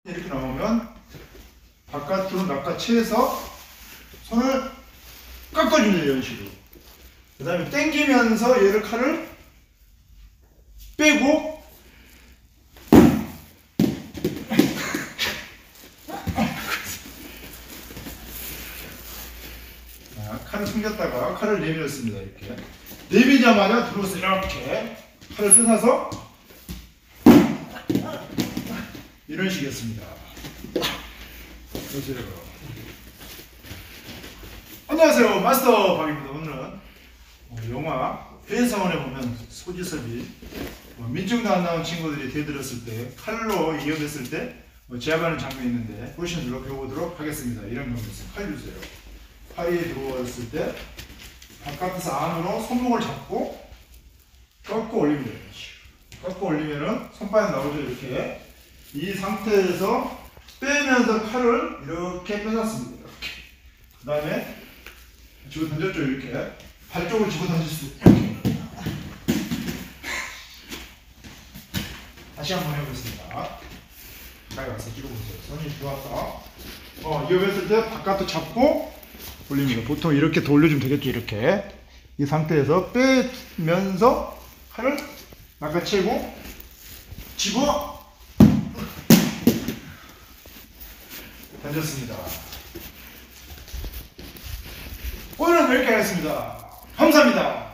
이렇게 나오면 바깥으로 낚아채서 손을 깎아주는 이런 식으로. 그 다음에 당기면서 얘를 칼을 빼고 칼을 숨겼다가 칼을 내밀었습니다. 이렇게 내밀자마자 들어서 이렇게 칼을 뜯어서 이런 식이었습니다. 안녕하세요, 마스터 박입니다. 오늘은 영화 회사원에 보면 소지섭이 민증도 안 나온 친구들이 대들었을 때 칼로 이어댔을 때 제압하는 장면이 있는데 보시면서 배워보도록 하겠습니다. 이런 경우였어요. 칼 주세요. 팔이 들어왔을 때 바깥에서 안으로 손목을 잡고 꺾고 올립니다. 꺾고 올리면은 손바닥 나오죠. 이렇게 이 상태에서 빼면서 칼을 이렇게 빼놨습니다. 이렇게. 그 다음에 집어 던졌죠. 이렇게 발 쪽을 집어 던질 수 이렇게. 다시 한번 해보겠습니다. 가까이 와서 찍어보세요. 손이 들어왔다. 이어했을 때 바깥도 잡고 올립니다. 보통 이렇게 돌려주면 되겠죠. 이렇게 이 상태에서 빼면서 칼을 낚아채고 집어 던졌습니다. 오늘은 여기까지 하겠습니다. 감사합니다.